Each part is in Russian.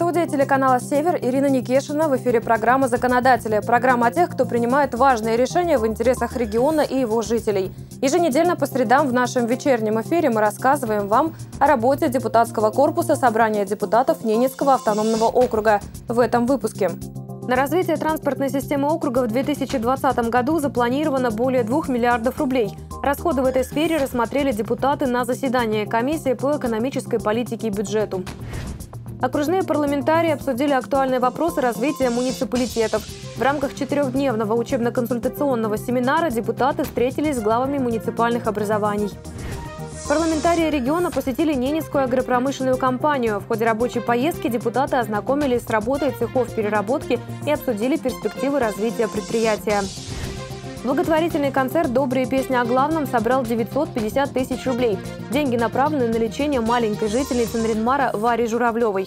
студии телеканала «Север» Ирина Никешина. В эфире программа «Законодатели». Программа о тех, кто принимает важные решения в интересах региона и его жителей. Еженедельно по средам в нашем вечернем эфире мы рассказываем вам о работе депутатского корпуса Собрания депутатов Ненецкого автономного округа. В этом выпуске. На развитие транспортной системы округа в 2020 году запланировано более 2 миллиардов рублей. Расходы в этой сфере рассмотрели депутаты на заседании комиссии по экономической политике и бюджету. Окружные парламентарии обсудили актуальные вопросы развития муниципалитетов. В рамках 4-дневного учебно-консультационного семинара депутаты встретились с главами муниципальных образований. Парламентарии региона посетили Ненецкую агропромышленную компанию. В ходе рабочей поездки депутаты ознакомились с работой цехов переработки и обсудили перспективы развития предприятия. Благотворительный концерт «Добрые песни о главном» собрал 950 тысяч рублей. Деньги направлены на лечение маленькой жительницы Нарьян-Мара Вари Журавлевой.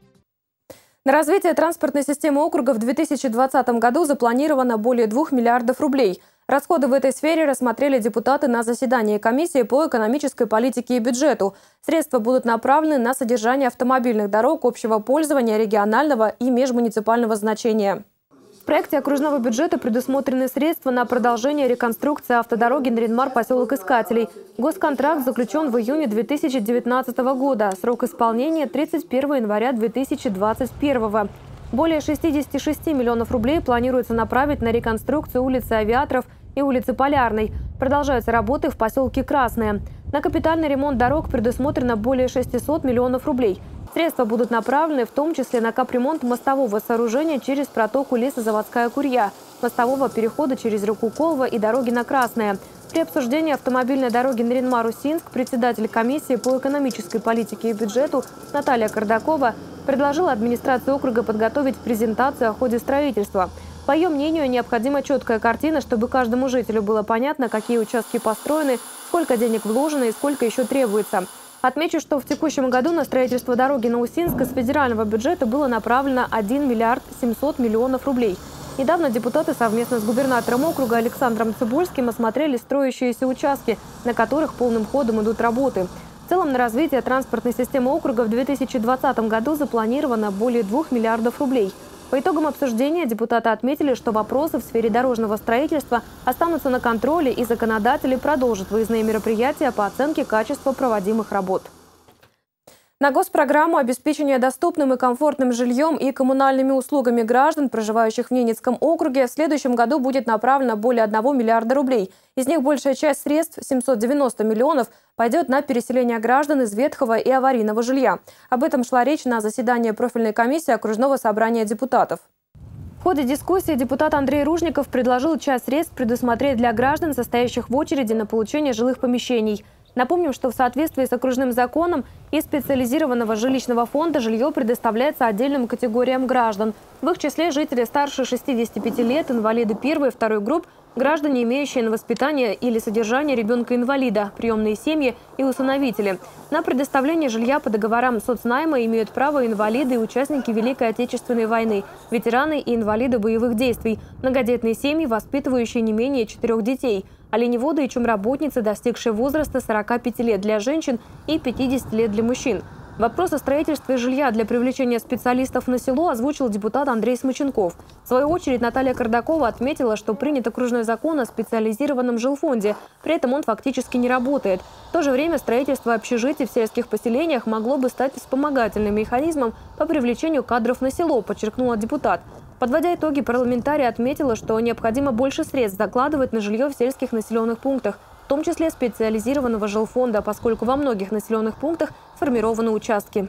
На развитие транспортной системы округа в 2020 году запланировано более 2 миллиардов рублей. Расходы в этой сфере рассмотрели депутаты на заседании комиссии по экономической политике и бюджету. Средства будут направлены на содержание автомобильных дорог общего пользования, регионального и межмуниципального значения. В проекте окружного бюджета предусмотрены средства на продолжение реконструкции автодороги Нарьян-Мар поселок Искателей. Госконтракт заключен в июне 2019 года. Срок исполнения – 31 января 2021. Более 66 миллионов рублей планируется направить на реконструкцию улицы Авиаторов и улицы Полярной. Продолжаются работы в поселке Красное. На капитальный ремонт дорог предусмотрено более 600 миллионов рублей. Средства будут направлены в том числе на капремонт мостового сооружения через протоку Лесозаводская Курья, мостового перехода через реку Колва и дороги на Красное. При обсуждении автомобильной дороги Нарьян-Мар-Усинск председатель комиссии по экономической политике и бюджету Наталья Кардакова предложила администрации округа подготовить презентацию о ходе строительства. По ее мнению, необходима четкая картина, чтобы каждому жителю было понятно, какие участки построены, сколько денег вложено и сколько еще требуется. Отмечу, что в текущем году на строительство дороги на Усинск из федерального бюджета было направлено 1 миллиард 700 миллионов рублей. Недавно депутаты совместно с губернатором округа Александром Цыбульским осмотрели строящиеся участки, на которых полным ходом идут работы. В целом на развитие транспортной системы округа в 2020 году запланировано более 2 миллиардов рублей. По итогам обсуждения депутаты отметили, что вопросы в сфере дорожного строительства останутся на контроле, и законодатели продолжат выездные мероприятия по оценке качества проводимых работ. На госпрограмму обеспечения доступным и комфортным жильем и коммунальными услугами граждан, проживающих в Ненецком округе, в следующем году будет направлено более 1 миллиарда рублей. Из них большая часть средств, 790 миллионов, пойдет на переселение граждан из ветхого и аварийного жилья. Об этом шла речь на заседании профильной комиссии окружного собрания депутатов. В ходе дискуссии депутат Андрей Ружников предложил часть средств предусмотреть для граждан, состоящих в очереди на получение жилых помещений. Напомним, что в соответствии с окружным законом из специализированного жилищного фонда жилье предоставляется отдельным категориям граждан. В их числе жители старше 65 лет, инвалиды первой и второй групп, граждане, имеющие на воспитание или содержание ребенка-инвалида, приемные семьи и усыновители. На предоставление жилья по договорам соцнайма имеют право инвалиды и участники Великой Отечественной войны, ветераны и инвалиды боевых действий, многодетные семьи, воспитывающие не менее 4 детей, оленеводы и чумработницы, достигшие возраста 45 лет для женщин и 50 лет для мужчин. Вопрос о строительстве жилья для привлечения специалистов на село озвучил депутат Андрей Смыченков. В свою очередь Наталья Кардакова отметила, что принят окружной закон о специализированном жилфонде. При этом он фактически не работает. В то же время строительство общежитий в сельских поселениях могло бы стать вспомогательным механизмом по привлечению кадров на село, подчеркнула депутат. Подводя итоги, парламентария отметила, что необходимо больше средств закладывать на жилье в сельских населенных пунктах, в том числе специализированного жилфонда, поскольку во многих населенных пунктах сформированы участки.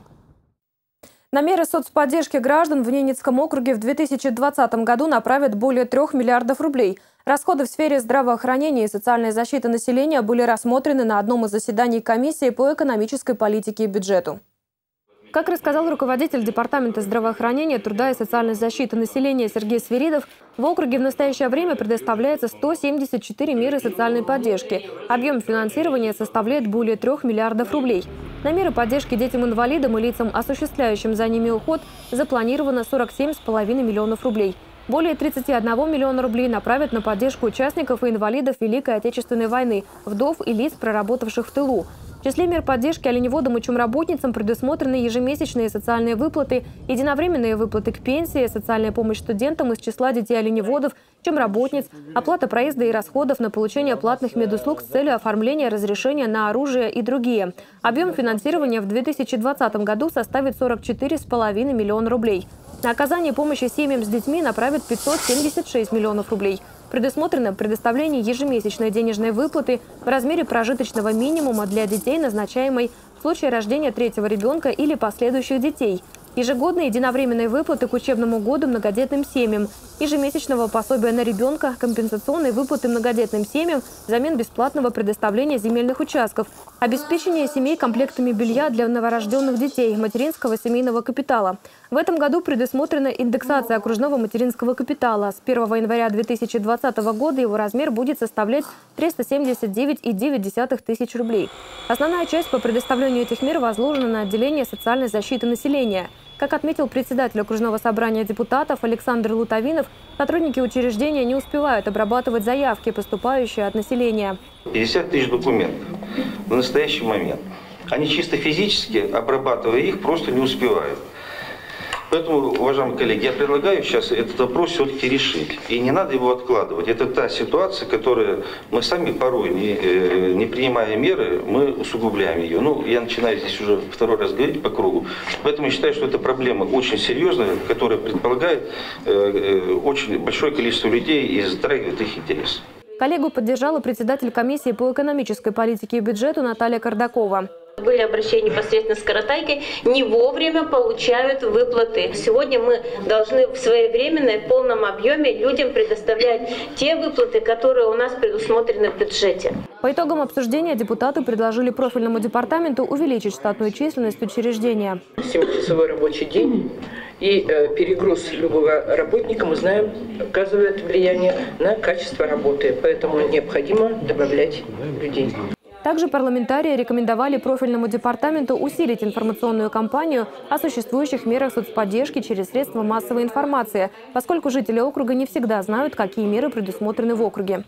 На меры соцподдержки граждан в Ненецком округе в 2020 году направят более 3 миллиардов рублей. Расходы в сфере здравоохранения и социальной защиты населения были рассмотрены на одном из заседаний комиссии по экономической политике и бюджету. Как рассказал руководитель Департамента здравоохранения, труда и социальной защиты населения Сергей Свиридов, в округе в настоящее время предоставляется 174 меры социальной поддержки. Объем финансирования составляет более 3 миллиардов рублей. На меры поддержки детям-инвалидам и лицам, осуществляющим за ними уход, запланировано 47,5 миллионов рублей. Более 31 миллиона рублей направят на поддержку участников и инвалидов Великой Отечественной войны, вдов и лиц, проработавших в тылу. числе мер поддержки оленеводам и чумработницам предусмотрены ежемесячные социальные выплаты, единовременные выплаты к пенсии, социальная помощь студентам из числа детей оленеводов, чумработниц, оплата проезда и расходов на получение платных медуслуг с целью оформления разрешения на оружие и другие. Объем финансирования в 2020 году составит 44,5 миллиона рублей. На оказание помощи семьям с детьми направят 576 миллионов рублей. Предусмотрено предоставление ежемесячной денежной выплаты в размере прожиточного минимума для детей, назначаемой в случае рождения третьего ребенка или последующих детей. Ежегодные единовременные выплаты к учебному году многодетным семьям, ежемесячного пособия на ребенка, компенсационные выплаты многодетным семьям взамен бесплатного предоставления земельных участков, обеспечение семей комплектами белья для новорожденных детей, материнского семейного капитала. В этом году предусмотрена индексация окружного материнского капитала. С 1 января 2020 года его размер будет составлять 379,9 тысяч рублей. Основная часть по предоставлению этих мер возложена на отделение социальной защиты населения. Как отметил председатель окружного собрания депутатов Александр Лутовинов, сотрудники учреждения не успевают обрабатывать заявки, поступающие от населения. 50 тысяч документов в настоящий момент. Они чисто физически, обрабатывая их, просто не успевают. Поэтому, уважаемые коллеги, я предлагаю сейчас этот вопрос все-таки решить. И не надо его откладывать. Это та ситуация, которую мы сами порой, не принимая меры, мы усугубляем ее. Ну, я начинаю здесь уже второй раз говорить по кругу. Поэтому я считаю, что эта проблема очень серьезная, которая предполагает очень большое количество людей и затрагивает их интересы. Коллегу поддержала председатель комиссии по экономической политике и бюджету Наталья Кардакова. Были обращения непосредственно с Каратайкой, не вовремя получают выплаты. Сегодня мы должны в своевременно и в полном объеме людям предоставлять те выплаты, которые у нас предусмотрены в бюджете. По итогам обсуждения депутаты предложили профильному департаменту увеличить штатную численность учреждения. 7-часовой рабочий день и перегруз любого работника, мы знаем, оказывает влияние на качество работы, поэтому необходимо добавлять людей. Также парламентарии рекомендовали профильному департаменту усилить информационную кампанию о существующих мерах соцподдержки через средства массовой информации, поскольку жители округа не всегда знают, какие меры предусмотрены в округе.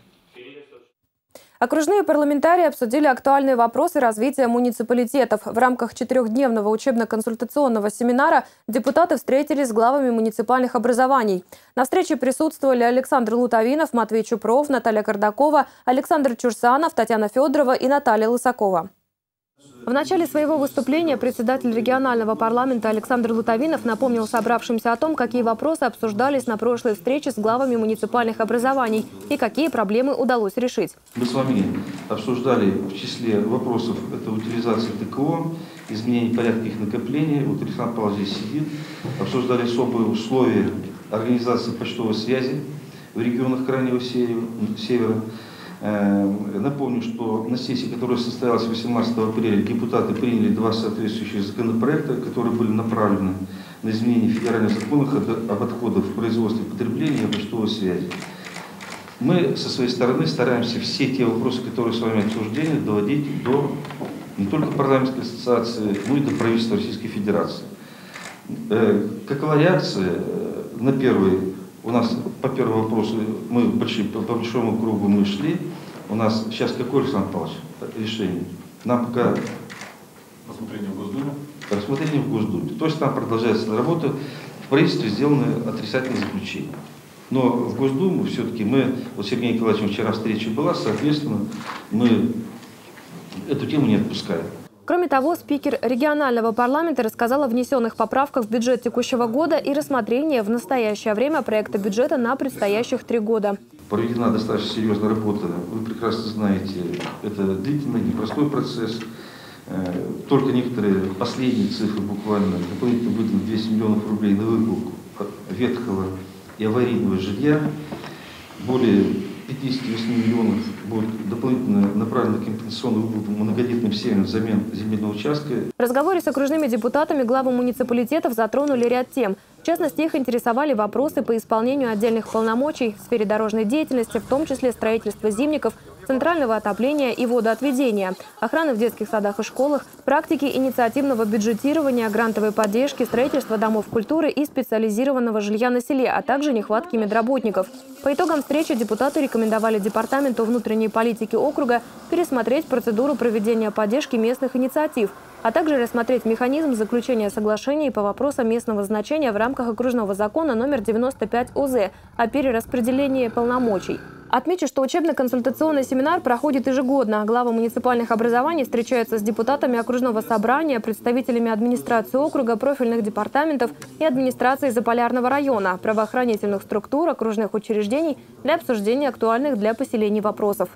Окружные парламентарии обсудили актуальные вопросы развития муниципалитетов. В рамках 4-дневного учебно-консультационного семинара депутаты встретились с главами муниципальных образований. На встрече присутствовали Александр Лутовинов, Матвей Чупров, Наталья Кардакова, Александр Чурсанов, Татьяна Федорова и Наталья Лысакова. В начале своего выступления председатель регионального парламента Александр Лутовинов напомнил собравшимся о том, какие вопросы обсуждались на прошлой встрече с главами муниципальных образований и какие проблемы удалось решить. Мы с вами обсуждали в числе вопросов это утилизация ТКО, изменение порядка их накопления. Вот Александр Павлович здесь сидит. Обсуждали особые условия организации почтовой связи в регионах Крайнего Севера. Напомню, что на сессии, которая состоялась 18 апреля, депутаты приняли 2 соответствующих законопроекта, которые были направлены на изменение федеральных законов об отходах в производстве и потреблении и почтовой связи. Мы со своей стороны стараемся все те вопросы, которые с вами обсуждены, доводить до не только парламентской ассоциации, но и до правительства Российской Федерации. Какова реакция на первый? У нас по первому вопросу мы по большому кругу мы шли. У нас сейчас какое, Александр Павлович, решение? Нам пока рассмотрение в Госдуме. Рассмотрение в Госдуме. То есть там продолжается работа. В правительстве сделаны отрицательные заключения. Но в Госдуму все-таки мы, вот Сергей Николаевич, вчера встреча была, соответственно, мы эту тему не отпускаем. Кроме того, спикер регионального парламента рассказал о внесенных поправках в бюджет текущего года и рассмотрении в настоящее время проекта бюджета на предстоящих 3 года. Проведена достаточно серьезная работа. Вы прекрасно знаете, это длительный, непростой процесс. Только некоторые последние цифры буквально. Дополнительно выдано 200 миллионов рублей на выкуп ветхого и аварийного жилья. Более 58 миллионов будет дополнительно направлено на компенсационную выплату многодетным семьям взамен земельного участка. В разговоре с окружными депутатами главы муниципалитетов затронули ряд тем. В частности, их интересовали вопросы по исполнению отдельных полномочий в сфере дорожной деятельности, в том числе строительства зимников, центрального отопления и водоотведения, охраны в детских садах и школах, практики инициативного бюджетирования, грантовой поддержки, строительства домов культуры и специализированного жилья на селе, а также нехватки медработников. По итогам встречи депутаты рекомендовали Департаменту внутренних внутренней политики округа пересмотреть процедуру проведения поддержки местных инициатив, а также рассмотреть механизм заключения соглашений по вопросам местного значения в рамках окружного закона номер 95 ОЗ о перераспределении полномочий. Отмечу, что учебно-консультационный семинар проходит ежегодно. Главы муниципальных образований встречаются с депутатами окружного собрания, представителями администрации округа, профильных департаментов и администрации Заполярного района, правоохранительных структур, окружных учреждений для обсуждения актуальных для поселений вопросов.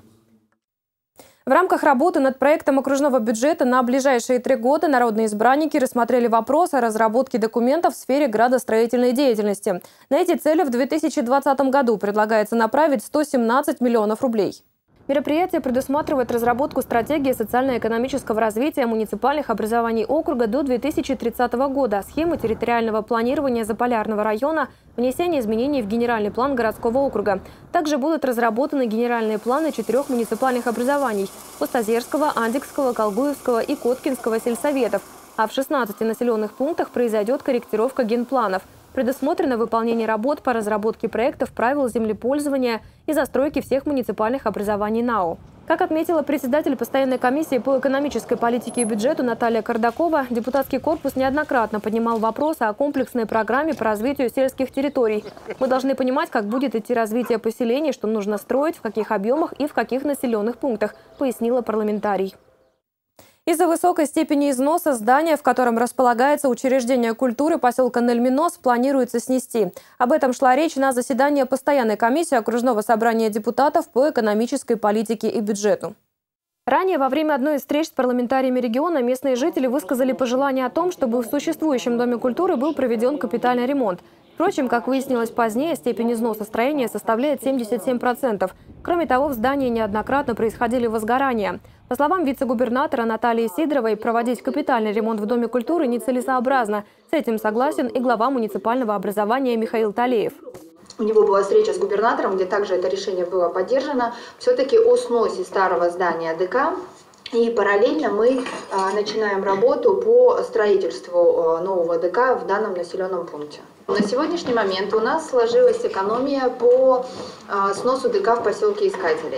В рамках работы над проектом окружного бюджета на ближайшие 3 года народные избранники рассмотрели вопрос о разработке документов в сфере градостроительной деятельности. На эти цели в 2020 году предлагается направить 117 миллионов рублей. Мероприятие предусматривает разработку стратегии социально-экономического развития муниципальных образований округа до 2030 года, схемы территориального планирования Заполярного района, внесение изменений в генеральный план городского округа. Также будут разработаны генеральные планы 4 муниципальных образований – Пустозерского, Андикского, Колгуевского и Коткинского сельсоветов. А в 16 населенных пунктах произойдет корректировка генпланов. Предусмотрено выполнение работ по разработке проектов правил землепользования и застройки всех муниципальных образований НАО. Как отметила председатель постоянной комиссии по экономической политике и бюджету Наталья Кардакова, депутатский корпус неоднократно поднимал вопросы о комплексной программе по развитию сельских территорий. Мы должны понимать, как будет идти развитие поселений, что нужно строить, в каких объемах и в каких населенных пунктах, пояснила парламентарий. Из-за высокой степени износа здания, в котором располагается учреждение культуры поселка Нельминос, планируется снести. Об этом шла речь на заседании постоянной комиссии окружного собрания депутатов по экономической политике и бюджету. Ранее, во время одной из встреч с парламентариями региона, местные жители высказали пожелание о том, чтобы в существующем Доме культуры был проведен капитальный ремонт. Впрочем, как выяснилось позднее, степень износа строения составляет 77%. Кроме того, в здании неоднократно происходили возгорания. По словам вице-губернатора Натальи Сидоровой, проводить капитальный ремонт в Доме культуры нецелесообразно. С этим согласен и глава муниципального образования Михаил Талеев. У него была встреча с губернатором, где также это решение было поддержано. Все-таки о сносе старого здания ДК. И параллельно мы начинаем работу по строительству нового ДК в данном населенном пункте. На сегодняшний момент у нас сложилась экономия по сносу ДК в поселке Искателей.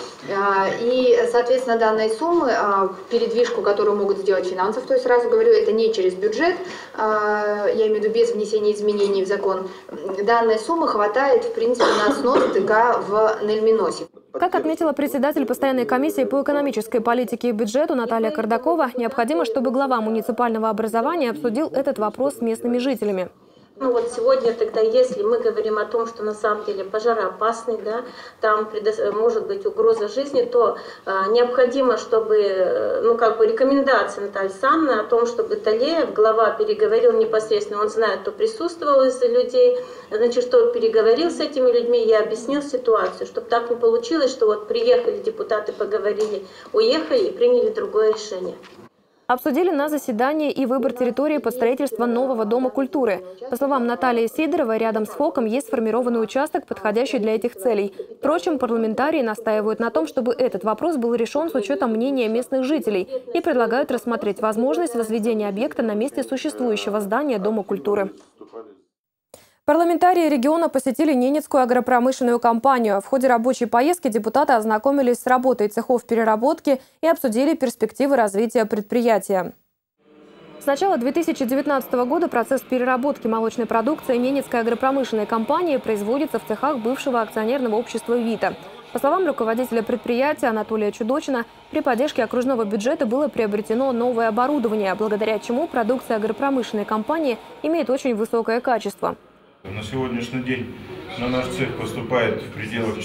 И, соответственно, данной суммы, передвижку, которую могут сделать финансов, то есть сразу говорю, это не через бюджет, я имею в виду без внесения изменений в закон, данной суммы хватает, в принципе, на снос ДК в Нельминосе. Как отметила председатель постоянной комиссии по экономической политике и бюджету Наталья Кардакова, необходимо, чтобы глава муниципального образования обсудил этот вопрос с местными жителями. Ну вот сегодня тогда, если мы говорим о том, что на самом деле пожароопасный, да, там может быть угроза жизни, то необходимо, чтобы, рекомендация Натальи Александровны о том, чтобы Талеев, глава, переговорил непосредственно, он знает, кто присутствовал из людей, значит, что переговорил с этими людьми, я объяснил ситуацию, чтобы так не получилось, что вот приехали депутаты, поговорили, уехали и приняли другое решение. Обсудили на заседании и выбор территории под строительство нового Дома культуры. По словам Натальи Сидоровой, рядом с ФОКом есть сформированный участок, подходящий для этих целей. Впрочем, парламентарии настаивают на том, чтобы этот вопрос был решен с учетом мнения местных жителей и предлагают рассмотреть возможность возведения объекта на месте существующего здания Дома культуры. Парламентарии региона посетили Ненецкую агропромышленную компанию. В ходе рабочей поездки депутаты ознакомились с работой цехов переработки и обсудили перспективы развития предприятия. С начала 2019 года процесс переработки молочной продукции Ненецкой агропромышленной компании производится в цехах бывшего акционерного общества «Вита». По словам руководителя предприятия Анатолия Чудочина, при поддержке окружного бюджета было приобретено новое оборудование, благодаря чему продукция агропромышленной компании имеет очень высокое качество. На сегодняшний день на наш цех поступает в пределах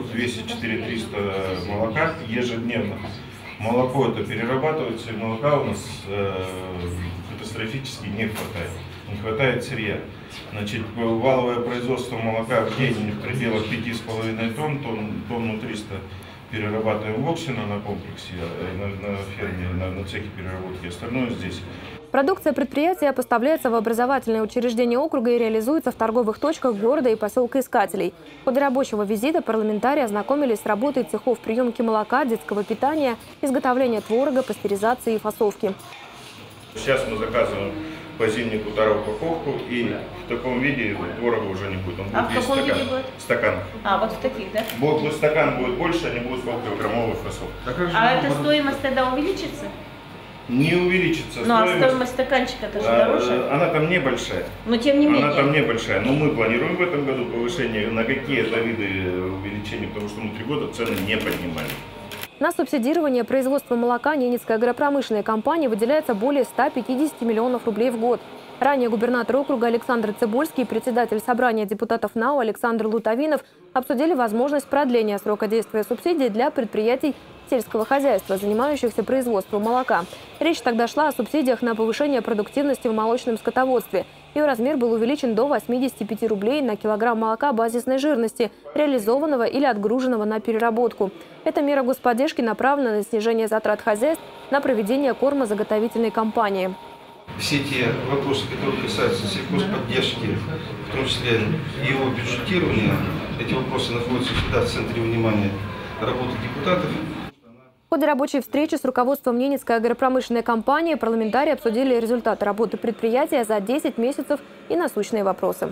4200-4300 молока ежедневно. Молоко это перерабатывается, и молока у нас катастрофически не хватает. Не хватает сырья. Значит, валовое производство молока в день в пределах 5,5 тонн, тонну 300 перерабатываем в Оксино на комплексе, на ферме, на цехе переработки, остальное здесь. Продукция предприятия поставляется в образовательные учреждения округа и реализуется в торговых точках города и поселка Искателей. В ходе рабочего визита парламентарии ознакомились с работой цехов приемки молока, детского питания, изготовления творога, пастеризации и фасовки. Сейчас мы заказываем по зимнику вторую упаковку, и в таком виде творога уже не будет. Он будет в каком виде будет? В стаканах. Вот в таких, да? Стакан будет больше, они будут полукилограммовых фасов. Эта стоимость тогда увеличится? Не увеличится Ну, а стоимость стаканчика-то же дороже? Она там небольшая. Но тем не менее. Она там небольшая. Но мы планируем в этом году повышение. На какие-то виды увеличения, потому что мы 3 года цены не поднимали. На субсидирование производства молока Ненецкая агропромышленная компания выделяется более 150 миллионов рублей в год. Ранее губернатор округа Александр Цыбульский и председатель собрания депутатов НАУ Александр Лутовинов обсудили возможность продления срока действия субсидий для предприятий сельского хозяйства, занимающихся производством молока. Речь тогда шла о субсидиях на повышение продуктивности в молочном скотоводстве. Ее размер был увеличен до 85 рублей на килограмм молока базисной жирности, реализованного или отгруженного на переработку. Эта мера господдержки направлена на снижение затрат хозяйств на проведение кормозаготовительной кампании. Все те вопросы, которые касаются сельхозподдержки, в том числе и его бюджетирования, эти вопросы находятся всегда в центре внимания работы депутатов. В ходе рабочей встречи с руководством Ненецкой агропромышленной компании парламентарии обсудили результаты работы предприятия за 10 месяцев и насущные вопросы.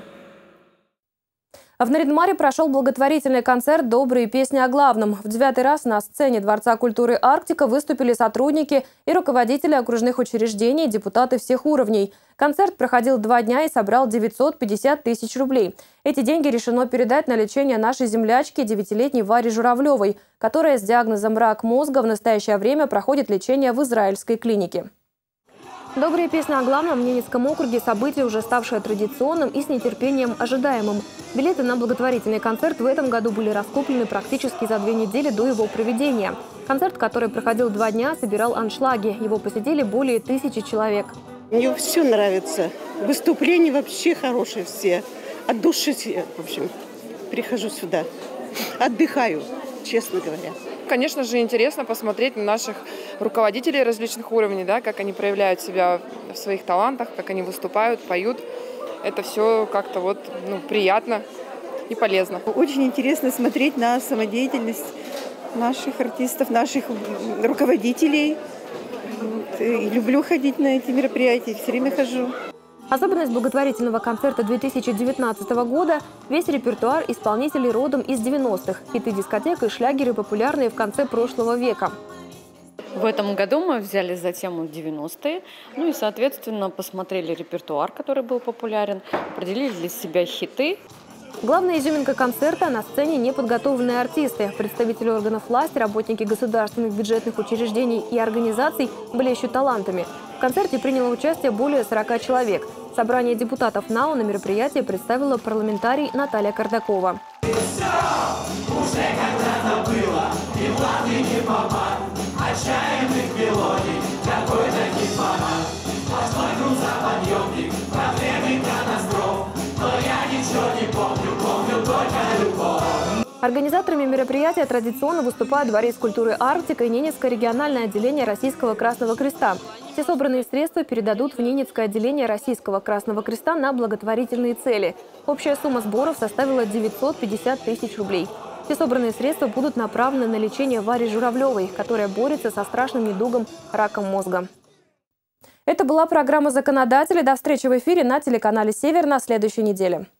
В Нарьян-Маре прошел благотворительный концерт «Добрые песни о главном». В 9-й раз на сцене Дворца культуры «Арктика» выступили сотрудники и руководители окружных учреждений, депутаты всех уровней. Концерт проходил 2 дня и собрал 950 тысяч рублей. Эти деньги решено передать на лечение нашей землячки 9-летней Варе Журавлевой, которая с диагнозом рак мозга в настоящее время проходит лечение в израильской клинике. Добрые песни о главном в Ненецком округе – событие, уже ставшее традиционным и с нетерпением ожидаемым. Билеты на благотворительный концерт в этом году были раскуплены практически за 2 недели до его проведения. Концерт, который проходил 2 дня, собирал аншлаги. Его посетили более 1000 человек. Мне все нравится. Выступления вообще хорошие все. От души все, в общем. Прихожу сюда. Отдыхаю, честно говоря. Конечно же, интересно посмотреть на наших руководителей различных уровней, да, как они проявляют себя в своих талантах, как они выступают, поют. Это все как-то приятно и полезно. Очень интересно смотреть на самодеятельность наших артистов, наших руководителей. И люблю ходить на эти мероприятия, все время хожу. Особенность благотворительного концерта 2019 года – весь репертуар исполнителей родом из 90-х. Хиты дискотек и шлягеры, популярные в конце прошлого века. В этом году мы взяли за тему 90-е, и, соответственно, посмотрели репертуар, который был популярен, определили для себя хиты. Главная изюминка концерта – на сцене неподготовленные артисты. Представители органов власти, работники государственных бюджетных учреждений и организаций, блещут талантами. В концерте приняло участие более 40 человек. Собрание депутатов НАУ на мероприятии представила парламентарий Наталья Кардакова. Организаторами мероприятия традиционно выступают Дворец культуры «Арктика» и Ненецкое региональное отделение Российского Красного Креста. Все собранные средства передадут в Ненецкое отделение Российского Красного Креста на благотворительные цели. Общая сумма сборов составила 950 тысяч рублей. Все собранные средства будут направлены на лечение Варе Журавлевой, которая борется со страшным недугом раком мозга. Это была программа «Законодатели». До встречи в эфире на телеканале «Север» на следующей неделе.